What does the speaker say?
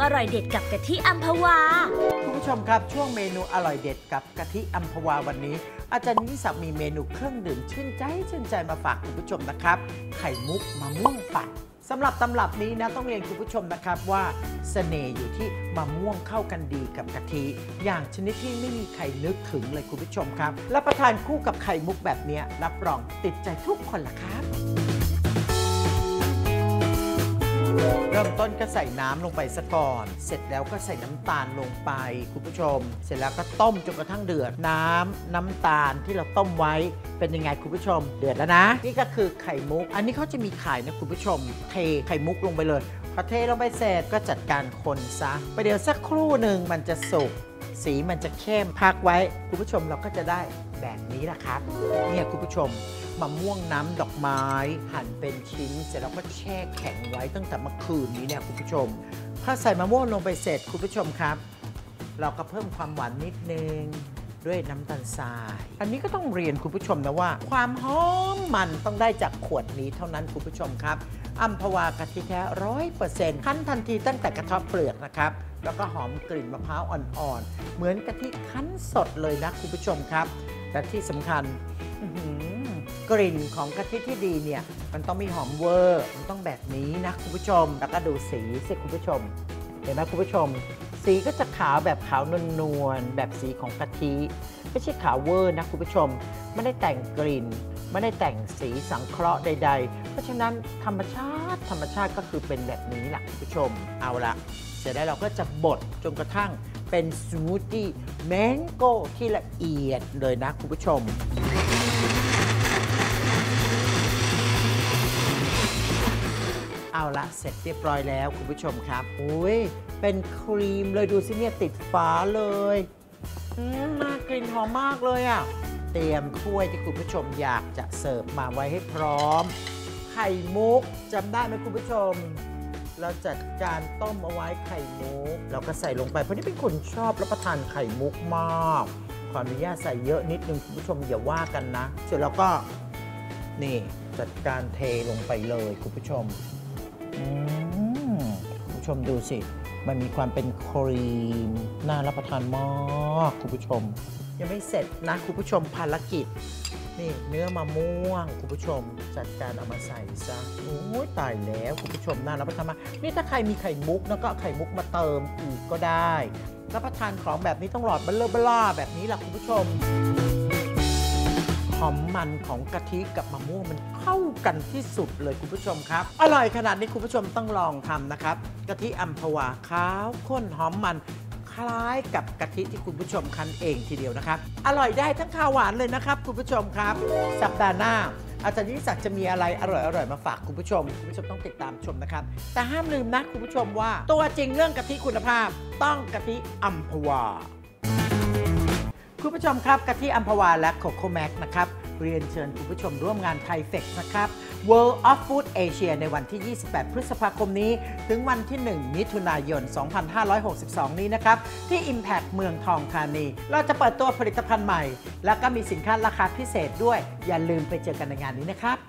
อร่อยเด็ดกับกะทิอัมพวาคุณผู้ชมครับช่วงเมนูอร่อยเด็ดกับกะทิอัมพวาวันนี้อาจารย์นิสักมีเมนูเครื่องดื่มชื่นใจมาฝากคุณผู้ชมนะครับไข่มุกมะม่วงปั่นสำหรับตำรับนี้นะต้องเรียนคุณผู้ชมนะครับว่าเสน่ห์อยู่ที่มะม่วงเข้ากันดีกับกะทิอย่างชนิดที่ไม่มีใครนึกถึงเลยคุณผู้ชมครับรับประทานคู่กับไข่มุกแบบนี้รับรองติดใจทุกคนล่ะครับเริ่มต้นก็ใส่น้ำลงไปซะก่อนเสร็จแล้วก็ใส่น้ำตาลลงไปคุณผู้ชมเสร็จแล้วก็ต้มจนกระทั่งเดือดน้ำตาลที่เราต้มไว้เป็นยังไงคุณผู้ชมเดือดแล้วนะนี่ก็คือไข่มุกอันนี้เขาจะมีขายนะคุณผู้ชมเทไข่มุกลงไปเลยพอเทลงไปเสร็จก็จัดการคนซะไปเดี๋ยวสักครู่หนึ่งมันจะสุกสีมันจะเข้มพักไว้คุณผู้ชมเราก็จะได้แบบนี้แหละครับเนี่ยคุณผู้ชมมะม่วงน้ำดอกไม้หั่นเป็นชิ้นเสร็จแล้วก็แช่แข็งไว้ตั้งแต่เมื่อคืนนี้เนี่ยคุณผู้ชมพอใส่มะม่วงลงไปเสร็จคุณผู้ชมครับเราก็เพิ่มความหวานนิดนึงด้วยน้ำตาลทรายอันนี้ก็ต้องเรียนคุณผู้ชมนะว่าความหอมมันต้องได้จากขวดนี้เท่านั้นคุณผู้ชมครับอัมพวากะทิแท้100%คั้นทันทีตั้งแต่กระเทาะเปลือกนะครับแล้วก็หอมกลิ่นมะพร้าวอ่อนๆเหมือนกะทิคั้นสดเลยนะคุณผู้ชมครับและที่สำคัญกลิ่นของกะทิที่ดีเนี่ยมันต้องไม่หอมเวอร์มันต้องแบบนี้นะคุณผู้ชมแล้วก็ดูสีสิคุณผู้ชมเห็นไหมคุณผู้ชมสีก็จะขาวแบบขาวนวลๆแบบสีของกะทิไม่ใช่ขาวเวอร์นะคุณผู้ชมไม่ได้แต่งกลิ่นไม่ได้แต่งสีสังเคราะห์ใดๆเพราะฉะนั้นธรรมชาติก็คือเป็นแบบนี้แหละคุณผู้ชมเอาละเสร็จแล้วเราก็จะบดจนกระทั่งเป็นสมูทตี้แมงโก้ที่ละเอียดเลยนะคุณผู้ชมเอาละเสร็จเรียบร้อยแล้วคุณผู้ชมครับอุ้ยเป็นครีมเลยดูสิเนี่ยติดฝาเลยน่ากลิ่นหอมมากเลยอ่ะเตรียมถ้วยที่คุณผู้ชมอยากจะเสิร์ฟมาไว้ให้พร้อมไข่มุกจำได้ไหมคุณผู้ชมเราจัดการต้มเอาไว้ไข่มุกเราก็ใส่ลงไปเพราะนี่เป็นคนชอบรับประทานไข่มุกมากขออนุญาตใส่เยอะนิดนึงคุณผู้ชมอย่าว่ากันนะเสร็จแล้วก็นี่จัดการเทลงไปเลยคุณผู้ชมคุณผู้ชมดูสิมันมีความเป็นครีมน่ารับประทานมากคุณผู้ชมยังไม่เสร็จนะคุณผู้ชมภารกิจนี่เนื้อมะม่วงคุณผู้ชมจัดการเอามาใส่ซะโอ้ยตายแล้วคุณผู้ชมน่ารับประทานมากนี่ถ้าใครมีไข่มุกแล้วก็ไข่มุกมาเติมอีกก็ได้รับประทานของแบบนี้ต้องหลอดเบลอแบบนี้แหละคุณผู้ชมหอมมันของกะทิกับมะม่วงมันเข้ากันที่สุดเลยคุณผู้ชมครับอร่อยขนาดนี้คุณผู้ชมต้องลองทำนะครับกะทิอัมพวาขาวข้นหอมมันคล้ายกับกะทิที่คุณผู้ชมคั้นเองทีเดียวนะครับอร่อยได้ทั้งข้าวหวานเลยนะครับคุณผู้ชมครับสัปดาห์หน้าอาจารย์นิสักจะมีอะไรอร่อยมาฝากคุณผู้ชมต้องติดตามชมนะครับแต่ห้ามลืมนะคุณผู้ชมว่าตัวจริงเรื่องกะทิคุณภาพต้องกะทิอัมพวาคุณผู้ชมครับกะทิอัมพวาและโคโค่แม็กนะครับเรียนเชิญคุณผู้ชมร่วมงานไทยเฟคนะครับ World of Food Asia ในวันที่ 28 พฤษภาคมนี้ถึงวันที่ 1 มิถุนายน 2562 นี้นะครับที่ Impact เมืองทองธานีเราจะเปิดตัวผลิตภัณฑ์ใหม่แล้วก็มีสินค้าราคาพิเศษด้วยอย่าลืมไปเจอกันในงานนี้นะครับ